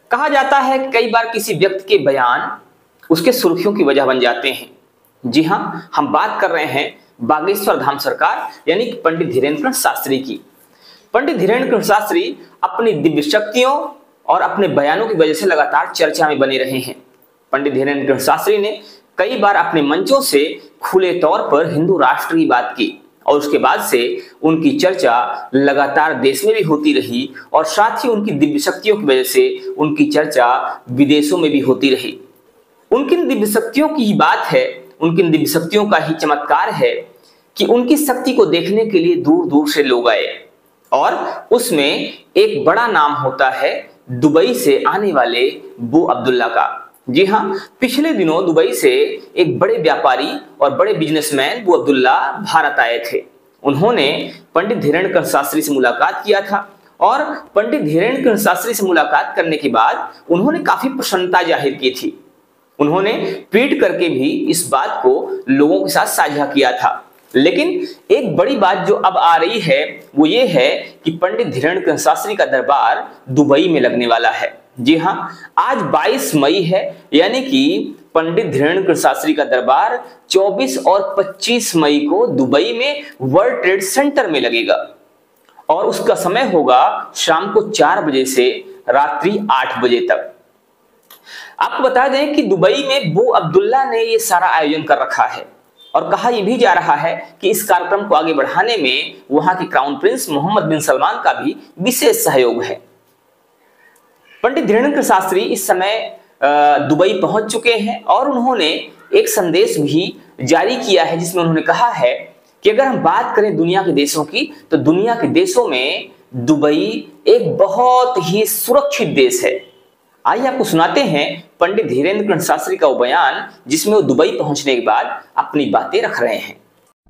कहा जाता है कई बार किसी व्यक्ति के बयान उसके सुर्खियों की वजह बन जाते हैं। जी हाँ, हम बात कर रहे हैं बागेश्वर धाम सरकार यानी कि पंडित धीरेन्द्र कुमार शास्त्री की। पंडित धीरेन्द्र कुमार शास्त्री अपनी दिव्य शक्तियों और अपने बयानों की वजह से लगातार चर्चा में बने रहे हैं। पंडित धीरेन्द्र कुमार शास्त्री ने कई बार अपने मंचों से खुले तौर पर हिंदू राष्ट्र की बात की और उसके बाद से उनकी चर्चा लगातार देश में भी होती रही और साथ ही उनकी दिव्य शक्तियों की वजह से उनकी चर्चा विदेशों में भी होती रही। उनकी दिव्य शक्तियों की ही बात है, उनकी दिव्य शक्तियों का ही चमत्कार है कि उनकी शक्ति को देखने के लिए दूर दूर से लोग आए और उसमें एक बड़ा नाम होता है दुबई से आने वाले बू अब्दुल्ला का। जी हाँ, पिछले दिनों दुबई से एक बड़े व्यापारी और बड़े बिजनेसमैन बू अब्दुल्ला भारत आए थे। उन्होंने पंडित धीरेन्द्र कुमार शास्त्री से मुलाकात किया था और पंडित धीरेन्द्र कुमार शास्त्री से मुलाकात करने के बाद उन्होंने काफी प्रसन्नता जाहिर की थी। उन्होंने ट्वीट करके भी इस बात को लोगों के साथ साझा किया था। लेकिन एक बड़ी बात जो अब आ रही है वो ये है कि पंडित धीरेन्द्र कुमार शास्त्री का दरबार दुबई में लगने वाला है। जी हाँ, आज 22 मई है यानी कि पंडित धीरेन्द्र कुमार शास्त्री का दरबार 24 और 25 मई को दुबई में वर्ल्ड ट्रेड सेंटर में लगेगा और उसका समय होगा शाम को 4 बजे से रात्रि 8 बजे तक। आपको बता दें कि दुबई में बू अब्दुल्ला ने ये सारा आयोजन कर रखा है और कहा यह भी जा रहा है कि इस कार्यक्रम को आगे बढ़ाने में वहां के crown prince Mohammed bin Salman का भी विशेष सहयोग है। पंडित धीरेन्द्र कुमार शास्त्री इस समय दुबई पहुंच चुके हैं और उन्होंने एक संदेश भी जारी किया है जिसमें उन्होंने कहा है कि अगर हम बात करें दुनिया के देशों की तो दुनिया के देशों में दुबई एक बहुत ही सुरक्षित देश है। आइए आपको सुनाते हैं पंडित धीरेन्द्र कुमार शास्त्री का वो बयान जिसमें वो दुबई पहुंचने के बाद अपनी बातें रख रहे हैं।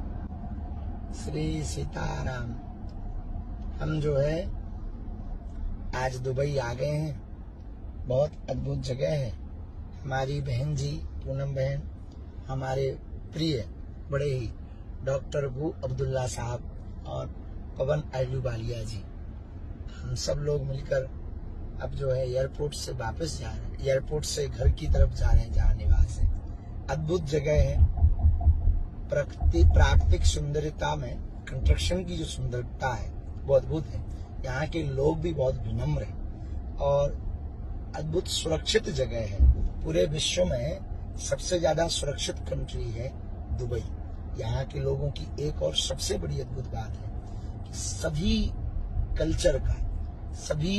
श्री सीताराम। हम जो है आज दुबई आ गए हैं। बहुत अद्भुत जगह है। हमारी बहन जी पूनम बहन, हमारे प्रिय बड़े ही डॉक्टर बू अब्दुल्ला साहब और पवन अहलूवालिया जी, हम सब लोग मिलकर अब जो है एयरपोर्ट से वापस जा रहे हैं, एयरपोर्ट से घर की तरफ जा रहे हैं जहाँ निवास है। अद्भुत जगह है। प्राकृतिक सुंदरता में कंस्ट्रक्शन की जो सुंदरता है वो अद्भुत है। यहाँ के लोग भी बहुत विनम्र हैं और अद्भुत सुरक्षित जगह है। पूरे विश्व में सबसे ज्यादा सुरक्षित कंट्री है दुबई। यहाँ के लोगों की एक और सबसे बड़ी अद्भुत बात है कि सभी कल्चर का, सभी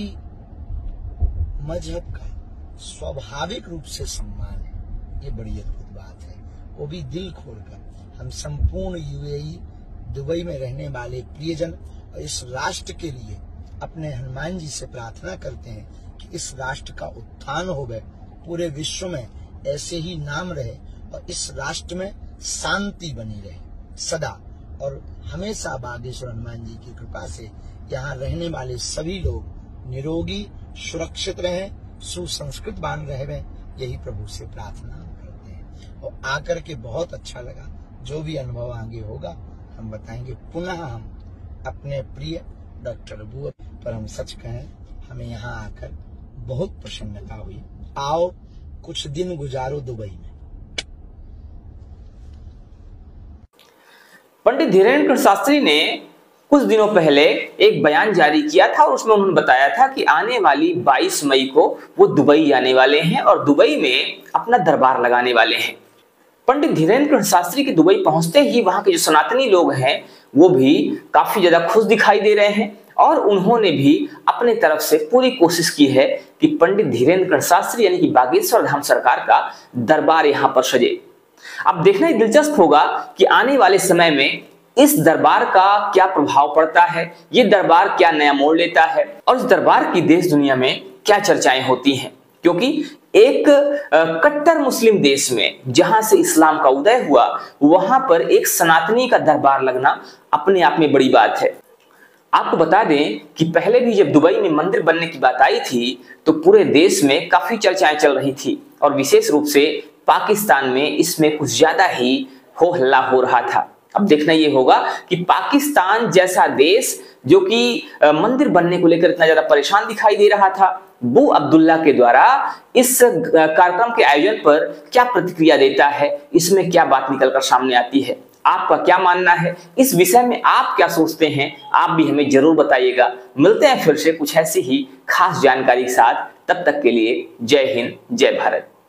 मजहब का स्वाभाविक रूप से सम्मान है। ये बड़ी अद्भुत बात है, वो भी दिल खोलकर। हम संपूर्ण यूएई दुबई में रहने वाले प्रियजन और इस राष्ट्र के लिए अपने हनुमान जी से प्रार्थना करते हैं कि इस राष्ट्र का उत्थान हो गए, पूरे विश्व में ऐसे ही नाम रहे और इस राष्ट्र में शांति बनी रहे सदा। और हमेशा बागेश्वर हनुमान जी की कृपा से यहाँ रहने वाले सभी लोग निरोगी, सुरक्षित रहें, सुसंस्कृतवान रहें, यही प्रभु से प्रार्थना करते हैं। और आकर के बहुत अच्छा लगा। जो भी अनुभव आगे होगा हम बताएंगे। पुनः हम अपने प्रिय डॉक्टर बू पर हम सच कहें, हमें यहाँ आकर बहुत प्रसन्नता हुई। आओ कुछ दिन गुजारो दुबई में। पंडित धीरेन्द्र कुमार शास्त्री ने कुछ दिनों पहले एक बयान जारी किया था और उसमें उन्होंने बताया था कि आने वाली 22 मई को वो दुबई आने वाले हैं और दुबई में अपना दरबार लगाने वाले हैं। पंडित धीरेन्द्र कुमार शास्त्री के दुबई पहुंचते ही वहां के जो सनातनी लोग हैं वो भी काफी ज्यादा खुश दिखाई दे रहे हैं और उन्होंने भी अपने तरफ से पूरी कोशिश की है कि पंडित धीरेन्द्र कुमार शास्त्री यानी कि बागेश्वर धाम सरकार का दरबार यहाँ पर सजे। अब देखना ही दिलचस्प होगा कि आने वाले समय में इस दरबार का क्या प्रभाव पड़ता है, ये दरबार क्या नया मोड़ लेता है और इस दरबार की देश दुनिया में क्या चर्चाएं होती हैं। क्योंकि एक कट्टर मुस्लिम देश में जहां से इस्लाम का उदय हुआ वहां पर एक सनातनी का दरबार लगना अपने आप में बड़ी बात है। आपको बता दें कि पहले भी जब दुबई में मंदिर बनने की बात आई थी तो पूरे देश में काफी चर्चाएं चल रही थी और विशेष रूप से पाकिस्तान में इसमें कुछ ज्यादा ही हो हल्ला हो रहा था। अब देखना ये होगा कि पाकिस्तान जैसा देश जो कि मंदिर बनने को लेकर इतना ज्यादा परेशान दिखाई दे रहा था, बू अब्दुल्ला के द्वारा इस कार्यक्रम के आयोजन पर क्या प्रतिक्रिया देता है, इसमें क्या बात निकलकर सामने आती है, आपका क्या मानना है, इस विषय में आप क्या सोचते हैं, आप भी हमें जरूर बताइएगा। मिलते हैं फिर से कुछ ऐसी ही खास जानकारी के साथ, तब तक के लिए जय हिंद, जय भारत।